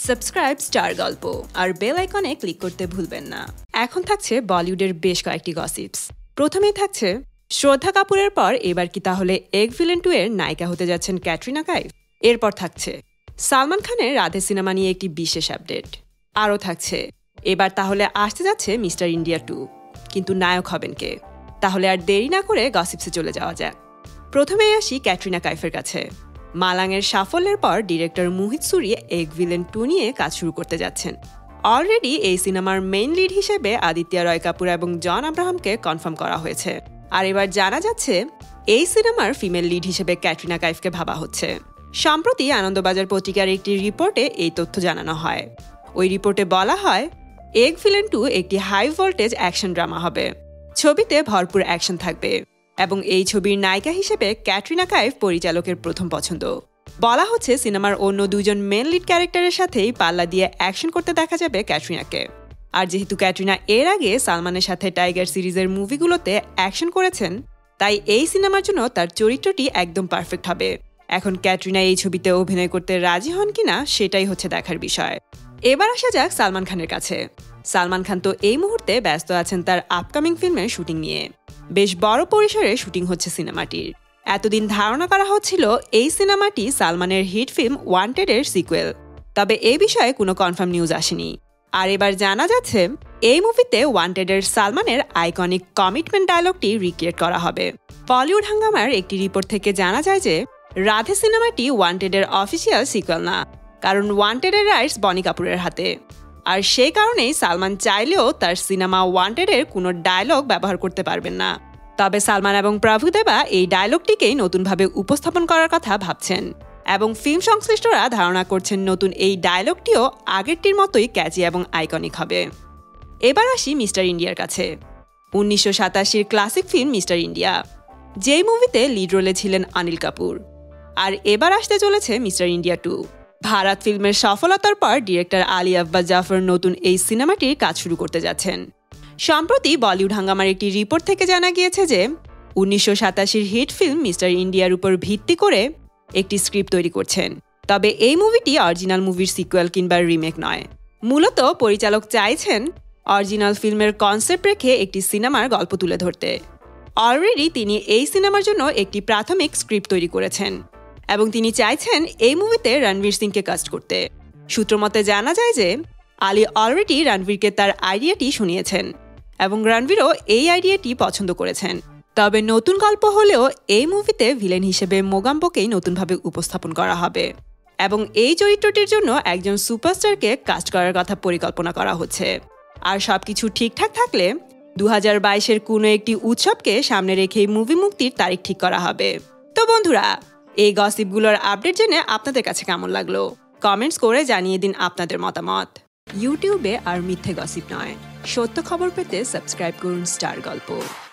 Subscribe star গল্প আর bell আইকনে click করতে ভুলবেন না। এখন থাকছে বলিউডের বেশ কয়েকটি গসিপস। প্রথমেই থাকছে শ্রদ্ধা কাপুরের পর এবার কি তাহলে এগ ভিলেন 2 এর নায়িকা হতে যাচ্ছেন ক্যাটরিনা কাইফ। এরপর থাকছে সালমান খানের রাধে সিনেমা নিয়ে একটি বিশেষ আপডেট। আরও থাকছে এবার তাহলে আসতে যাচ্ছে মিস্টার ইন্ডিয়া 2, কিন্তু নায়ক হবেন কে? তাহলে আর দেরি না করে গসিপসে চলে যাওয়া যাক। প্রথমেই আসি ক্যাটরিনা কাইফের কাছে। মালাংয়ের সাফল্যের পর ডিরেক্টর মোহিত সুরি এগ ভিলেন 2 নিয়ে কাজ শুরু করতে যাচ্ছেন। অলরেডি এই সিনেমার মেইন লিড হিসেবে আদিত্য রয় কাপুর এবং জন আব্রাহামকে কনফার্ম করা হয়েছে। আর এবার জানা যাচ্ছে এই সিনেমার ফিমেল লিড হিসেবে ক্যাটরিনা কাইফকে ভাবা হচ্ছে। সম্প্রতি আনন্দবাজার পত্রিকার একটি রিপোর্টে এই তথ্য জানানো হয়। ওই রিপোর্টে বলা হয় এগ ভিলেন 2 একটি হাই ভোল্টেজ অ্যাকশন ড্রামা হবে। ছবিতে ভরপুর অ্যাকশন থাকবে এবং এই ছবির নায়িকা হিসেবে ক্যাটরিনা কাইফ পরিচালকের প্রথম পছন্দ। বলা হচ্ছে সিনেমার অন্য দুজন মেন লিড ক্যারেক্টারের সাথেই পাল্লা দিয়ে অ্যাকশন করতে দেখা যাবে ক্যাটরিনাকে। আর যেহেতু ক্যাটরিনা এর আগে সালমানের সাথে টাইগার সিরিজের মুভিগুলোতে অ্যাকশন করেছেন, তাই এই সিনেমার জন্য তার চরিত্রটি একদম পারফেক্ট হবে। এখন ক্যাটরিনা এই ছবিতে অভিনয় করতে রাজি হন কিনা সেটাই হচ্ছে দেখার বিষয়। এবার আসা যাক সালমান খানের কাছে। সালমান খান তো এই মুহূর্তে ব্যস্ত আছেন তার আপকামিং ফিল্মের শুটিং নিয়ে। বেশ বড় পরিসরে শুটিং হচ্ছে সিনেমাটির। এতদিন ধারণা করা হচ্ছিল এই সিনেমাটি সালমানের হিট ফিল্ম ওয়ান্টেডের সিকুয়েল, তবে এই বিষয়ে কোনো কনফার্ম নিউজ আসেনি। আর এবার জানা যাচ্ছে এই মুভিতে ওয়ান্টেডের সালমানের আইকনিক কমিটমেন্ট ডায়লগটি রিক্রিয়েট করা হবে। বলিউড হাঙ্গামার একটি রিপোর্ট থেকে জানা যায় যে রাধে সিনেমাটি ওয়ান্টেডের অফিসিয়াল সিকুয়েল না, কারণ ওয়ান্টেডের রাইটস বনি কাপুরের হাতে। আর সেই কারণেই সালমান চাইলেও তার সিনেমা ওয়ান্টেডের কোনো ডায়লগ ব্যবহার করতে পারবেন না। তবে সালমান এবং প্রভুদেবা এই ডায়লগটিকেই নতুনভাবে উপস্থাপন করার কথা ভাবছেন এবং ফিল্ম সংশ্লিষ্টরা ধারণা করছেন নতুন এই ডায়লগটিও আগেরটির মতোই ক্যাচি এবং আইকনিক হবে। এবার আসি মিস্টার ইন্ডিয়ার কাছে। 1987-র ক্লাসিক ফিল্ম মিস্টার ইন্ডিয়া, যেই মুভিতে লিড রোলে ছিলেন অনিল কাপুর। আর এবার আসতে চলেছে মিস্টার ইন্ডিয়া 2। ভারত ফিল্মের সফলতার পর ডিরেক্টর আলী আব্বাস জাফর নতুন এই সিনেমাটির কাজ শুরু করতে যাচ্ছেন। সম্প্রতি বলিউড হাঙ্গামার একটি রিপোর্ট থেকে জানা গিয়েছে যে 1987-র হিট ফিল্ম মিস্টার ইন্ডিয়ার উপর ভিত্তি করে একটি স্ক্রিপ্ট তৈরি করছেন। তবে এই মুভিটি অরিজিনাল মুভির সিকুয়েল কিংবা রিমেক নয়। মূলত পরিচালক চাইছেন অরিজিনাল ফিল্মের কনসেপ্ট রেখে একটি সিনেমার গল্প তুলে ধরতে। অলরেডি তিনি এই সিনেমার জন্য একটি প্রাথমিক স্ক্রিপ্ট তৈরি করেছেন এবং তিনি চাইছেন এই মুভিতে রণবীর সিংকে কাস্ট করতে। সূত্রমতে জানা যায় যে আলী অলরেডি রণবীরকে তার আইডিয়াটি শুনিয়েছেন এবং রণবীরও এই আইডিয়াটি পছন্দ করেছেন। তবে নতুন গল্প হলেও এই মুভিতে ভিলেন হিসেবে মোগাম্বোকেই নতুনভাবে উপস্থাপন করা হবে এবং এই চরিত্রটির জন্য একজন সুপারস্টারকে কাস্ট করার কথা পরিকল্পনা করা হচ্ছে। আর সবকিছু ঠিকঠাক থাকলে 2022-এর কোনো একটি উৎসবকে সামনে রেখেই মুভি মুক্তির তারিখ ঠিক করা হবে। তো বন্ধুরা, এই গসিপগুলোর আপডেট জেনে আপনাদের কাছে কেমন লাগলো কমেন্টস করে জানিয়ে দিন আপনাদের মতামত। ইউটিউবে আর মিথ্যে গসিপ নয়, সত্য খবর পেতে সাবস্ক্রাইব করুন স্টার গল্প।